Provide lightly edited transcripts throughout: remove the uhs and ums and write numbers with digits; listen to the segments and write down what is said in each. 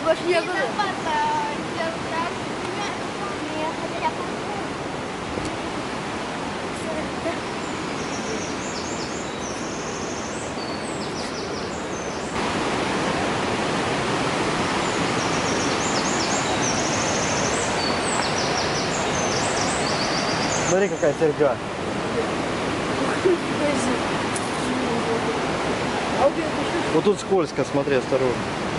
больше не было. Смотри, какая серьга. Вот тут скользко, смотри, осторожно.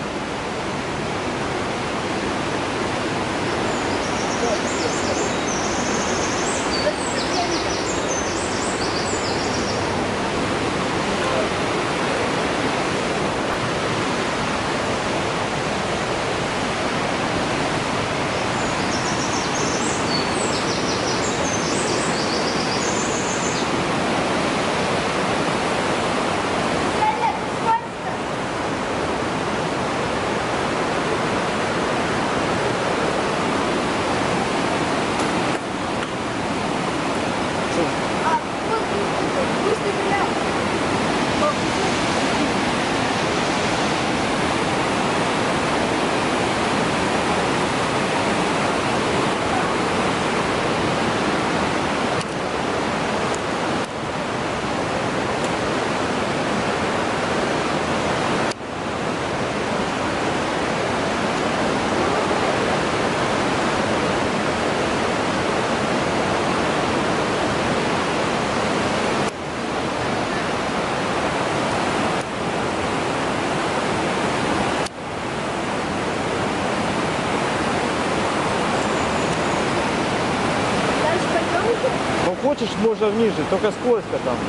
Ну хочешь, можно ниже, только скользко там.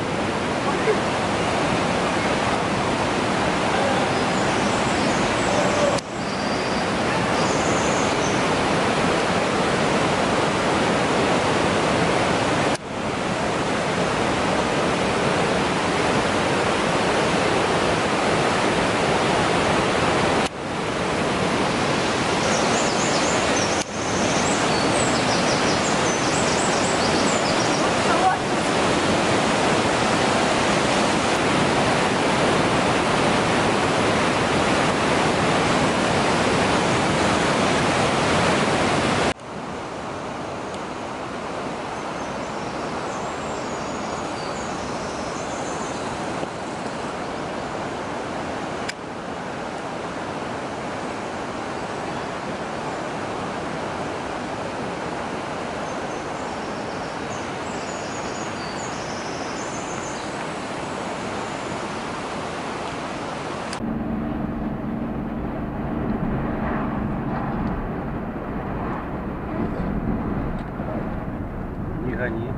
Не гони.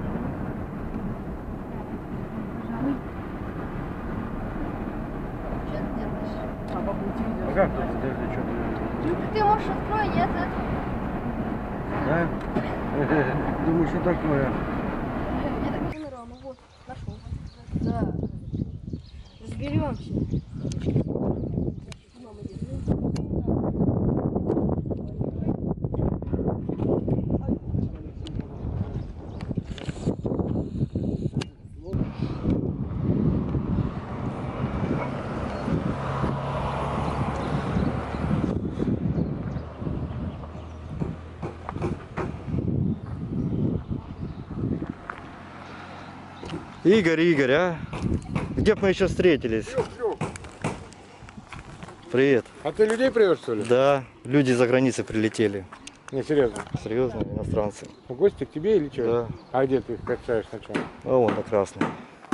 А как тут? Подожди, что Ты можешь открой, я за... Да? Думаю, что такое? Я так не Рома, вот, нашел. Да. Разберемся. Игорь, а? Где бы мы еще встретились? Привет. А ты людей привез, что ли? Да, люди за границы прилетели. Не, серьезно. Серьезно, иностранцы. В гости к тебе или что? Да. А где ты их качаешь сначала? А вон на красный.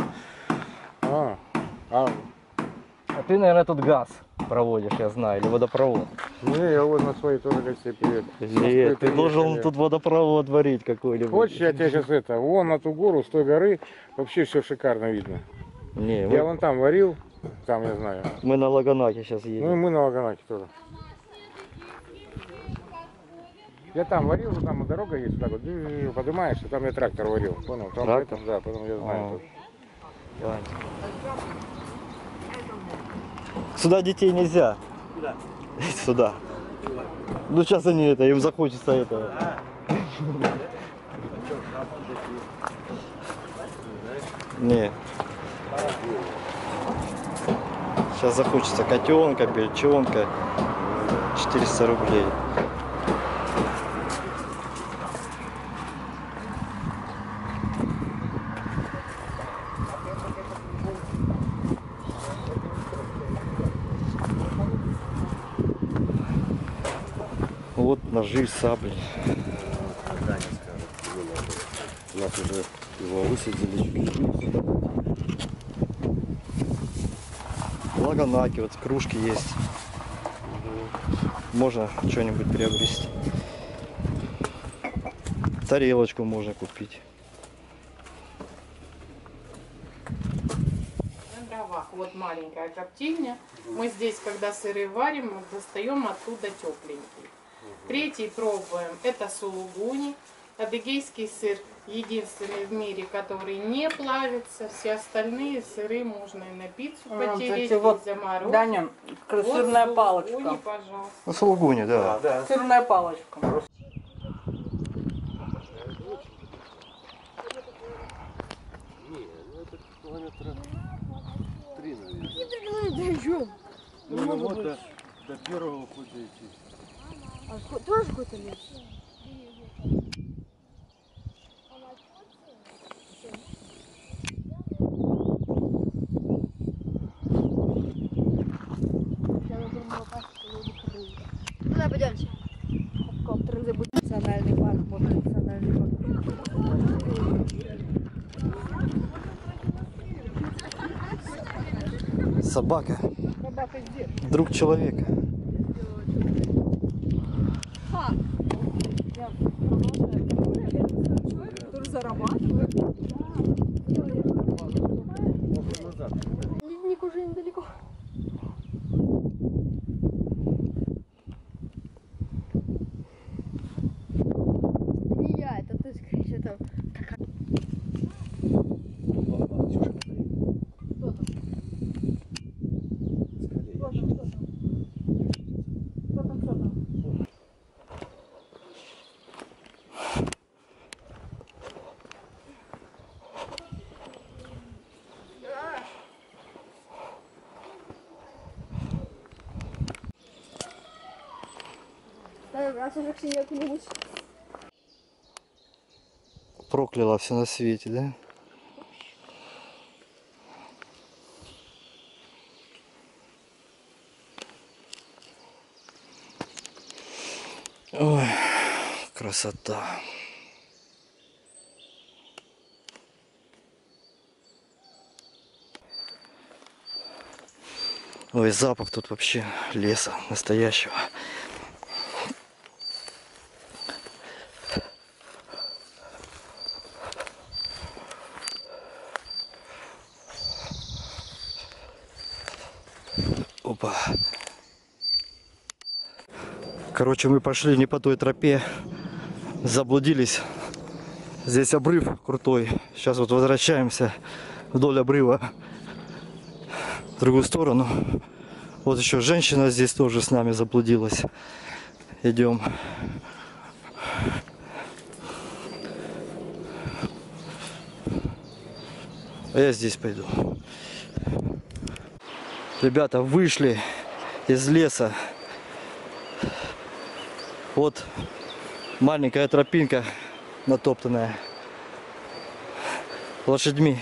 А А ты, наверное, тут газ проводишь, я знаю, или водопровод. не, я вот на своей тоже гостей привет. Нет, ты должен тут водопровод варить какой-нибудь. Хочешь, я тебя сейчас вон на ту гору, с той горы, вообще все шикарно видно. Не, Я мы, вон там варил, там я знаю. мы на Лаганаке сейчас Ну и едем. мы на Лаганаке тоже. Я там варил, вот там дорога есть, так вот, поднимаешься, там я трактор варил, понял? Там Трактор? поэтому, да, потом я знаю. Тут. Понятно. Сюда детей нельзя. Куда? Сюда. Ну сейчас они им захочется этого. Не. Сейчас захочется котенка, бельчонка. 400 рублей. Вот ножи, сабли. У нас уже его высадили. Лаганаки, вот кружки есть. Можно что-нибудь приобрести. Тарелочку можно купить. На дровах. Вот маленькая коптильня. Мы здесь, когда сыры варим, мы достаем оттуда тепленький. Третий пробуем. Это сулугуни. Адыгейский сыр единственный в мире, который не плавится. Все остальные сыры можно и на пиццу потереть, вот, и заморозить. Даня, Вот сырная сулугуни, палочка. пожалуйста. Ну, сулугуни, да. Сырная палочка. Ну, вот до первого хода идти. А тоже какой-то лес? Куда пойдемте? Трынды будет национальный парк, вот национальный парк. Собака. Собака где? Друг человека. Человек, который зарабатывает. Ледник уже недалеко. Не я, это ты, скорее, там. Раз уже Ксения кто-нибудь. Прокляла все на свете, да? Ой, красота. Ой, запах тут вообще леса настоящего. Опа. Короче, мы пошли не по той тропе, заблудились. Здесь обрыв крутой. Сейчас вот возвращаемся вдоль обрыва в другую сторону. Вот еще женщина здесь тоже с нами заблудилась. Идем. А я здесь пойду. Ребята, вышли из леса. Вот маленькая тропинка натоптанная лошадьми.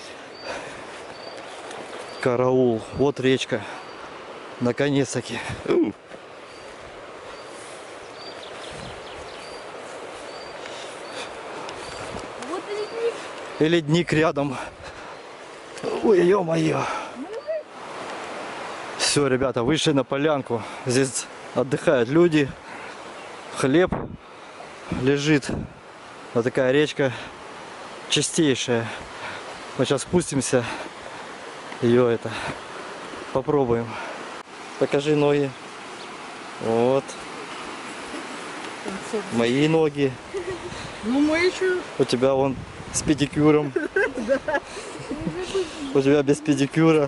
Караул. Вот речка. Наконец-таки. Вот и ледник. И ледник рядом. Ой, ё-моё. Все, ребята, вышли на полянку. Здесь отдыхают люди. Хлеб лежит. Вот такая речка чистейшая. Мы сейчас спустимся. Ее это попробуем. Покажи ноги. Вот. Мои ноги. Ну мы еще. У тебя вон с педикюром. У тебя без педикюра.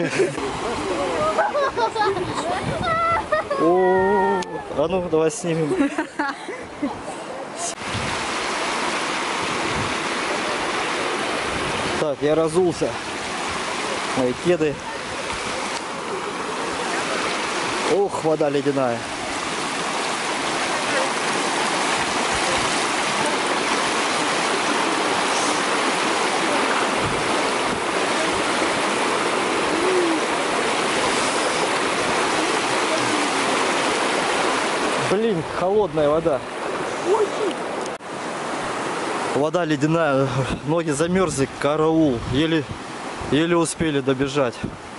О, а ну давай снимем. Так, я разулся. Мои кеды. Ох, вода ледяная. Блин, холодная вода. Вода ледяная, ноги замерзли, караул. Еле успели добежать.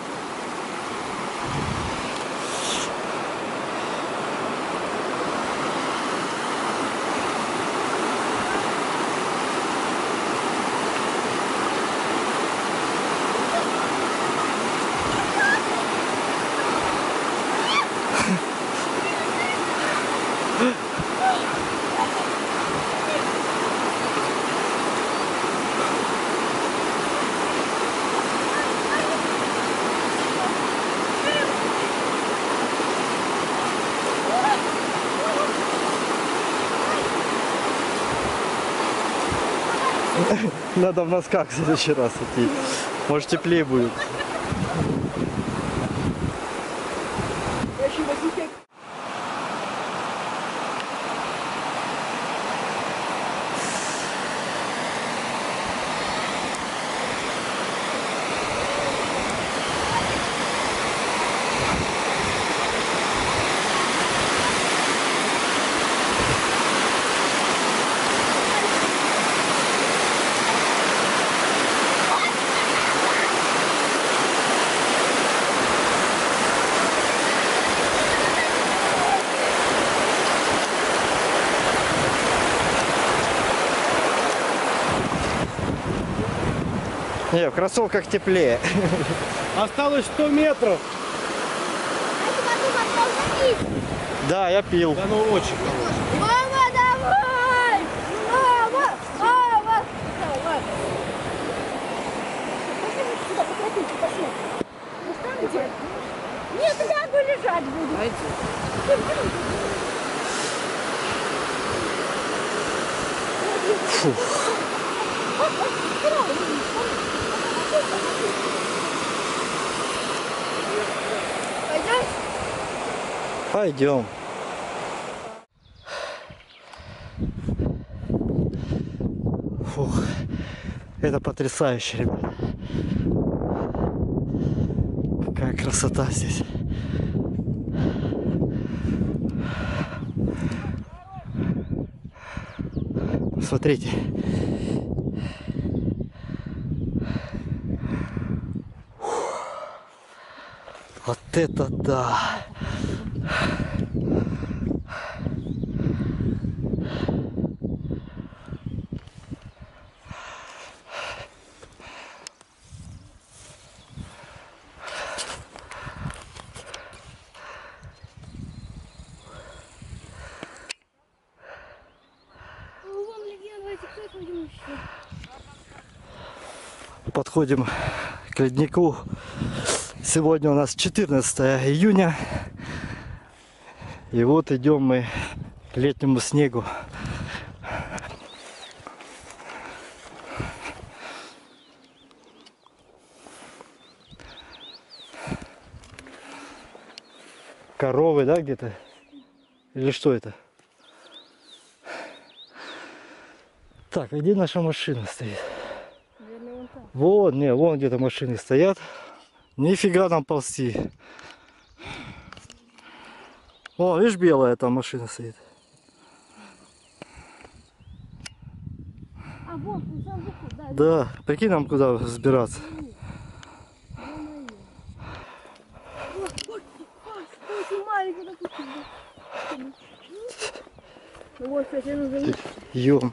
Надо в носках в следующий раз идти. Может, теплее будет. Не, в кроссовках теплее. Осталось 100 метров. Да, я пил. Да ну очень хорошо. Мама, давай! Мама! Мама! Давай! Нет, лягу лежать буду. Пойдем? Пойдем. Фух, это потрясающе, ребята. Какая красота здесь. Смотрите. Вот это да! Подходим к леднику. Сегодня у нас 14 июня. И вот идем мы к летнему снегу. Коровы, да, где-то? Или что это? Так, а где наша машина стоит? Вот, не, вон где-то машины стоят. Нифига нам ползти. О, видишь, белая там машина стоит. А вот, сам выход, да. Да, прикинь, нам куда взбираться. Очень маленький такой. Ну вот, кстати, нужно... Ё-моё.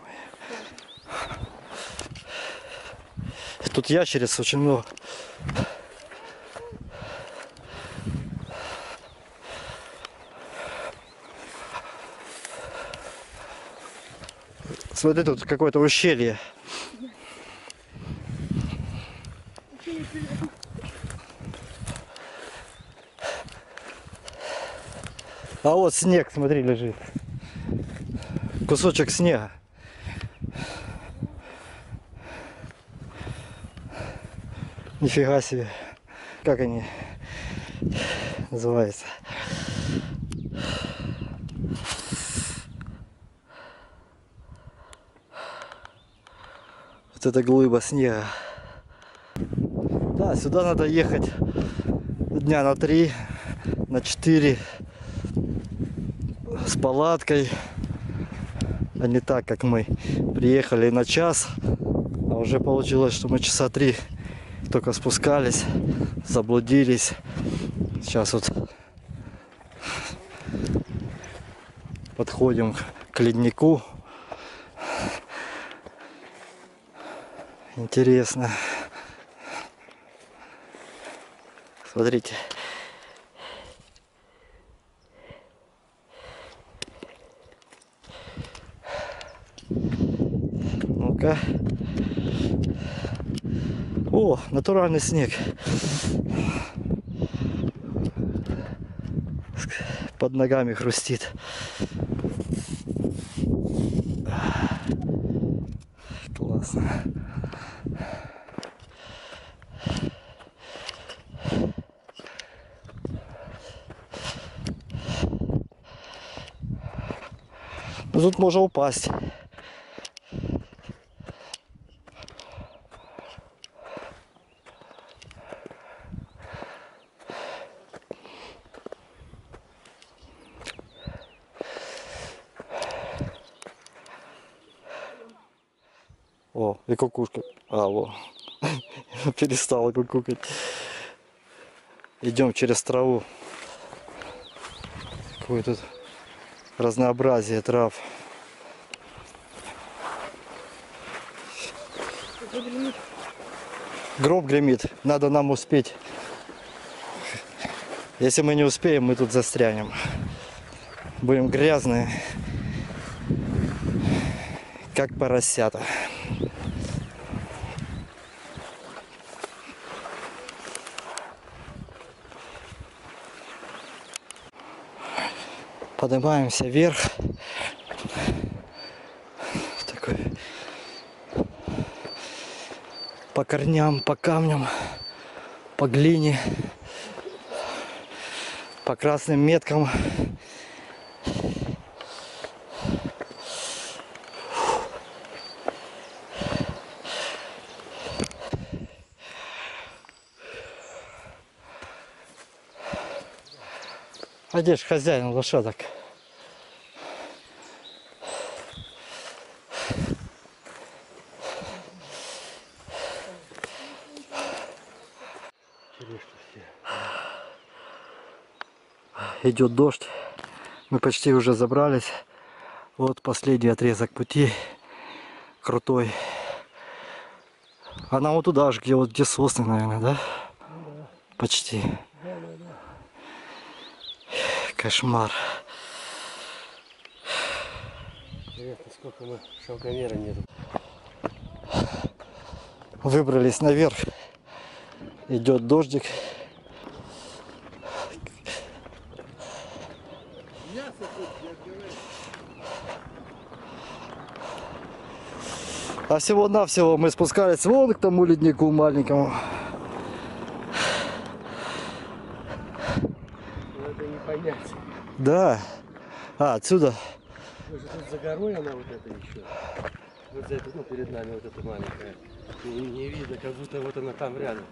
Тут ящериц очень много. Смотри, тут какое-то ущелье. А вот снег, смотри, лежит. Кусочек снега. Нифига себе. Как они называются? Вот это глыба снега. Да, сюда надо ехать дня на 3, на 4 с палаткой, а не так, как мы приехали на час, а уже получилось, что мы часа 3 только спускались, заблудились. Сейчас вот подходим к леднику. Интересно. Смотрите. Ну-ка. О, натуральный снег. Под ногами хрустит. Классно. Ну, тут можно упасть. О, и кукушка. А, во. Перестала кукукать. Идем через траву. Какое тут разнообразие трав. Гроб гремит. Надо нам успеть. Если мы не успеем, мы тут застрянем. Будем грязные, как поросята. Поднимаемся вверх. Такой по корням, по камням, по глине, по красным меткам. А где ж хозяин лошадок? Идет дождь. Мы почти уже забрались. Вот последний отрезок пути. Крутой. А нам вот туда же, где вот где сосны, наверное, да? Почти. Кошмар. Интересно, сколько мы шелкомера нету. Выбрались наверх. Идет дождик. А всего-навсего мы спускались вон к тому леднику маленькому. Ну это не понять. Да. А, отсюда. Может тут за горой она вот эта еще. Вот за это, ну перед нами вот эта маленькая. Не видно, как будто вот она там рядом.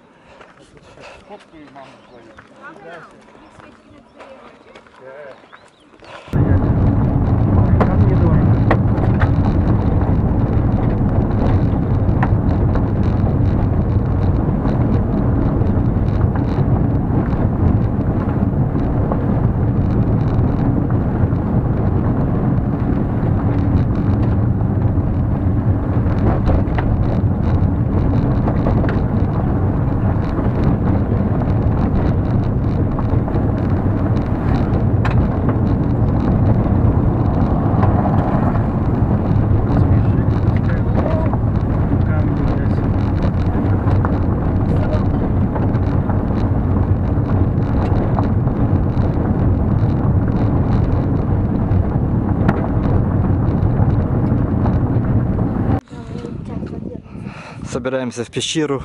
Собираемся в пещеру.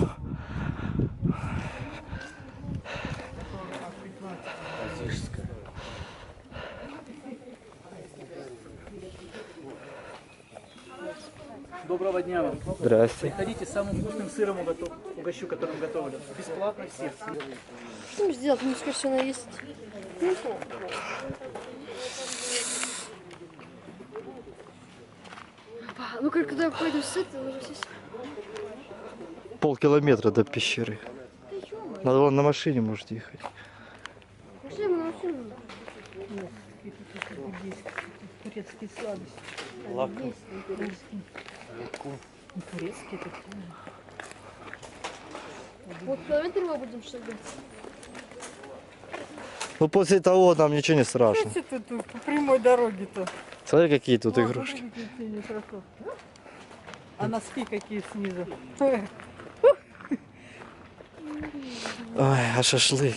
Доброго дня вам. Здрасте. Приходите, самым вкусным сыром угощу, которым готовлю. Бесплатно всех. Что мне сделать? Мне скажется, она есть. Ну как, когда я пойду сыт, уже здесь. Полкилометра до пещеры. Надо вон на машине можете ехать. Пошли мы на машину. Турецкие сладости. Лаком. Турецкие такие. Вот километр мы будем шагать. Ну после того нам ничего не страшно. Что тут по прямой дороге-то? Смотри, какие тут игрушки. А носки какие снизу. Ой, а шашлык.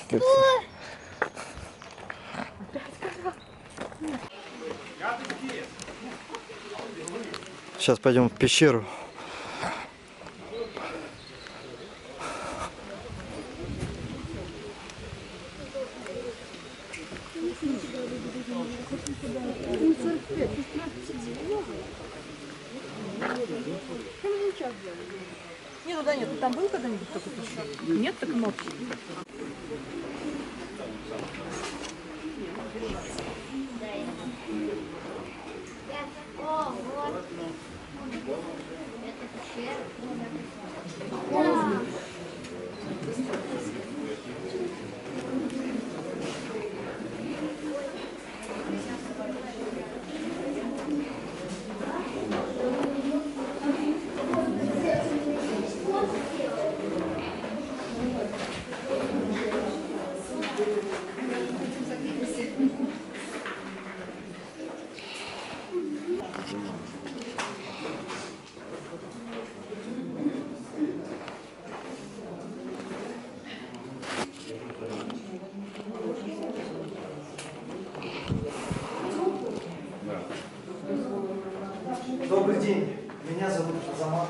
Сейчас пойдем в пещеру. Не, туда нет. Ты там был когда-нибудь такой еще? Нет, так ночью. Добрый день, меня зовут Азамат.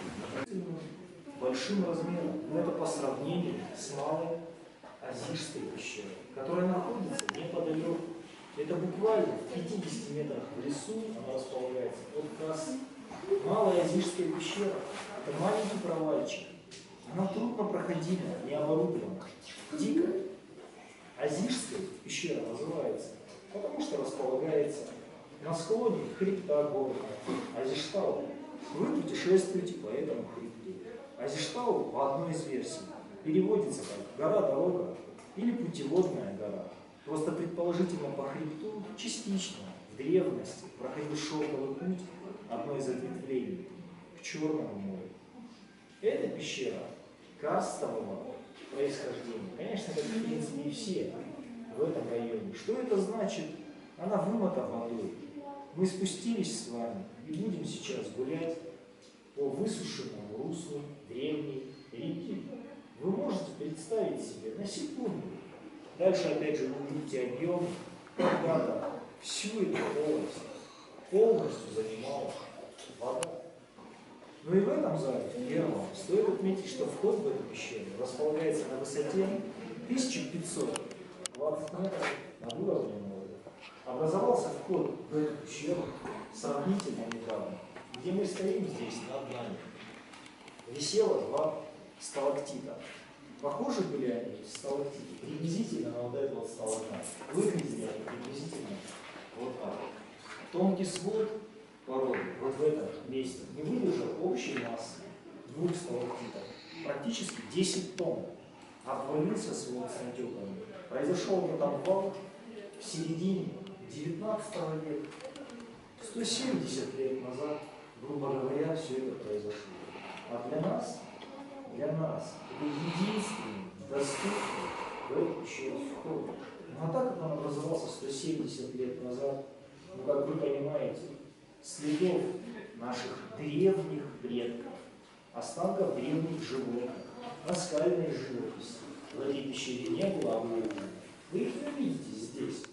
Большим размером, но это по сравнению с малой Азижской пещерой, которая находится неподалеку. Это буквально в 50 метрах в лесу, она располагается от трассы. Малая Азижская пещера – это маленький провальчик. Она трудно проходима, не оборудована, дикая. Азижская пещера называется, потому что располагается на склоне хребта горного Азиштау. Вы путешествуете по этому хребту. Азиштау, по одной из версий, переводится как гора-дорога или путеводная гора. Просто предположительно по хребту частично в древности проходил шелковый путь, одно из ответвлений, к Черному морю. Эта пещера карстового происхождения, конечно, как в принципе и все в этом районе. Что это значит? Она вымыта водой. Мы спустились с вами и будем сейчас гулять по высушенному руслу древней реки. Вы можете представить себе на секунду. Дальше опять же вы увидите объем, когда всю эту область полностью занимала вода. Ну и в этом зале, в первом, стоит отметить, что вход в эту пещеру располагается на высоте 1520 метров над уровнем моря. Образовался вход в эту пещеру сравнительно недавно, где мы стоим здесь над нами. Висело два сталактита. Похожи были они, сталактиты, приблизительно на вот этот вот сталагнат. Выглядели они приблизительно вот так. Тонкий свод породы вот в этом месте не выдержал общей массы двух сталактитов. Практически 10 тонн. Обвалился свод с натеками. Произошел вот там вал в середине 19 века. 170 лет назад, грубо говоря, все это произошло. А для нас это единственный доступный в эту пещеру вход. Но так как он образовался 170 лет назад, ну, как вы понимаете, следов наших древних предков, останков древних животных, наскальной живописи в этой пещере не было обнаружено. Вы их не видите здесь.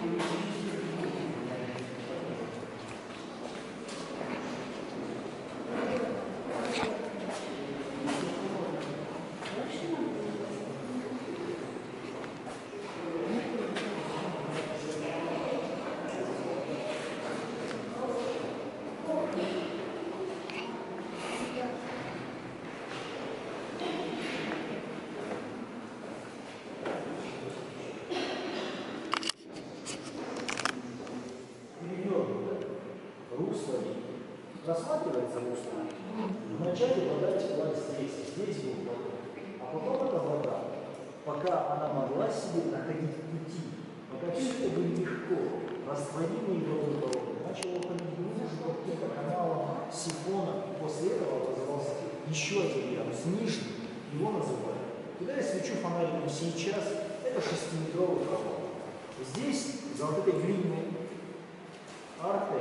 Русло рассматривается русло. Вначале вода текла здесь был поток. А потом эта вода, пока она могла себе находить пути, пока все это было легко, растворимые водопроводы, начало уходить глубже по каким-то каналам, сифонам, и после этого образовался еще один ярус, нижний, его называют. Куда я свечу фонариком сейчас, это 6-метровый провод. Здесь, за вот этой глиняной аркой,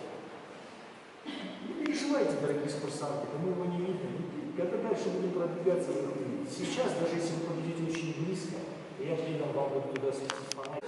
не переживайте, дорогие экскурсанты, кому его не видно. Когда дальше будем продвигаться, вы увидите. Сейчас, даже если вы подойдете очень близко, я передам вам буду туда светить фонарик.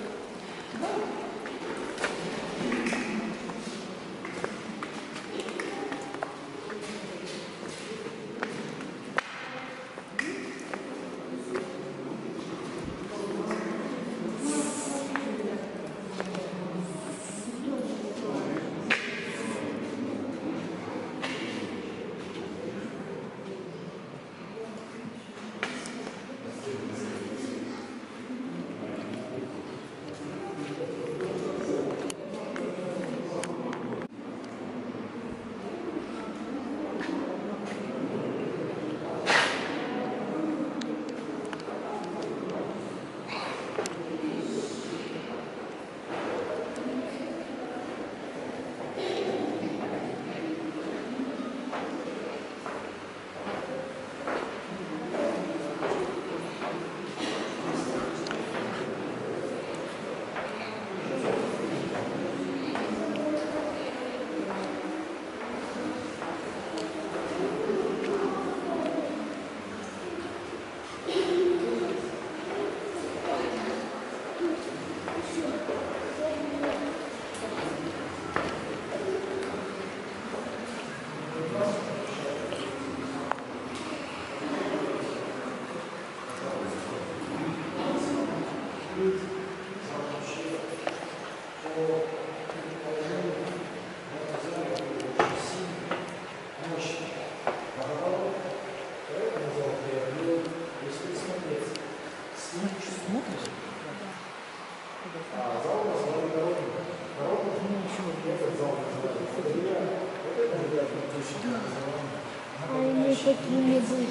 Они такими были.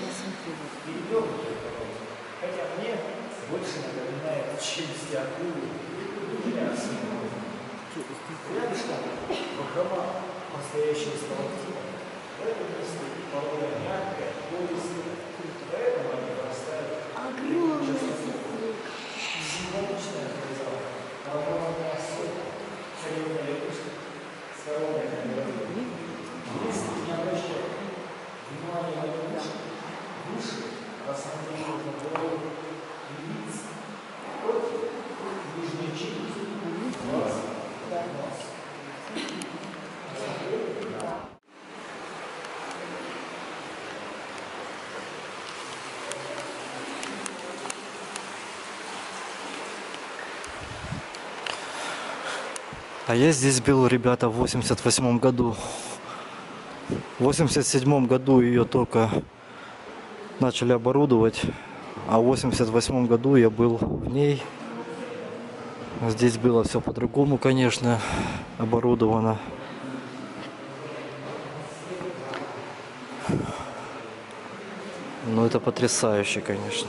Хотя мне больше напоминает челюсти акулы. Рядышком бахрома настоящего сталактита. В этом месте порода мягкая, пористая. Поэтому они вырастают. Огромный. Символичная фраза. Огромная особь. Царевна лягушка. С коровой камерой. Если не обращать внимания на лягушек, выше рассматривают на голову лиц, нижнюю челюсть, глаз, нос. А я здесь был, ребята, в 88 году. В 87 году ее только начали оборудовать, а в 88 году я был в ней. Здесь было все по-другому, конечно, оборудовано. Но это потрясающе, конечно.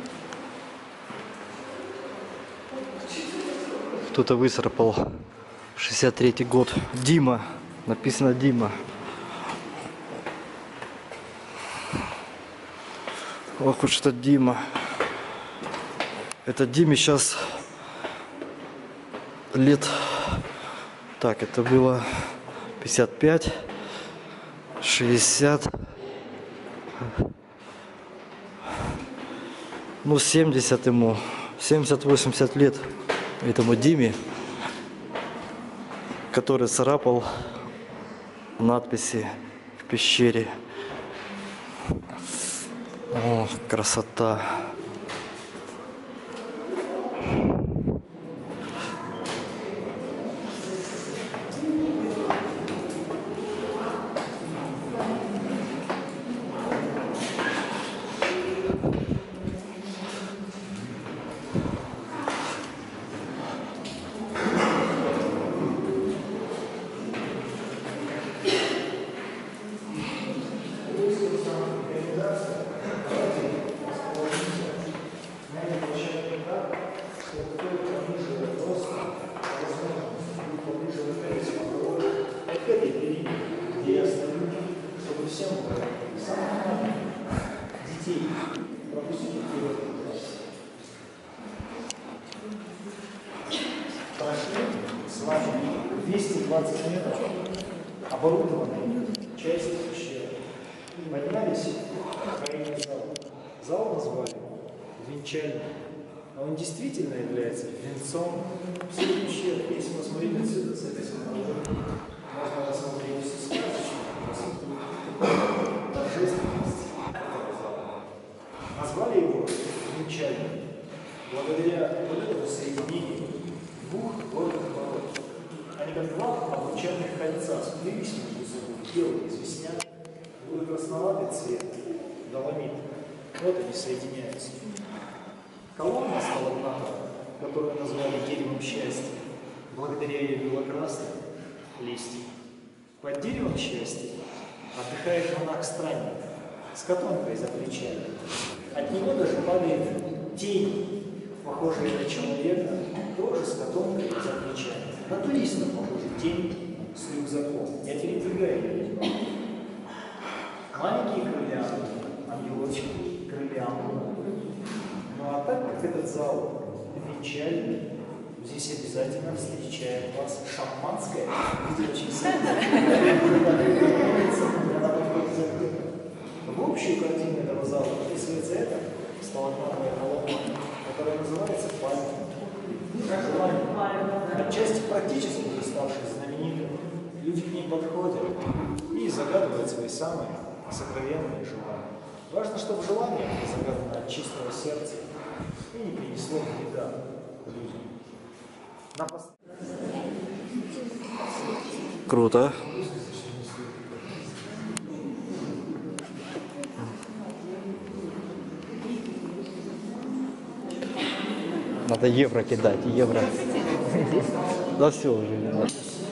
Кто-то выцарапал 63-й год. Дима. Написано Дима. Ох уж это Дима. Это Диме сейчас лет... Так, это было 55, 60, ну 70 ему, 70-80 лет этому Диме, который царапал надписи в пещере. О, красота. С вами 220 метров оборудованной части пещеры. Поднялись в крайний зал. Зал назвали венчальный. А он действительно является венцом всей пещеры. Если посмотреть отсюда, с этой стороны, можно рассмотреть все сказочную торжественность этого зала. Назвали его венчальным благодаря вот этому соединению двух горных ворот. Они как два обручальных кольца сплелись между собой, белый известняк, будет красноватый цвет, доломит. Вот они соединяются. Колонна сталактата, которую назвали деревом счастья, благодаря ее белокрасным листьям. Под деревом счастья отдыхает монах-странник с котомкой за плечами. От него даже падает тень, похожая на человека, тоже с котомкой за плечами. На туриста похожий тень с рюкзаком. Я передвигаю ее. Маленькие крылья, ангелочки, крылья. Ну а так как этот зал венчальный, здесь обязательно встречает вас шампанское. Видите, очень сильно. В общую картину этого зала вписывается это сталактатовая колонна, которая называется пальмой. Отчасти практически уже ставшей знаменитой, люди к ней подходят и загадывают свои самые сокровенные желания. Важно, чтобы желание было загадано от чистого сердца и не принесло вреда людям. Круто. Надо евро кидать, евро. Да все уже.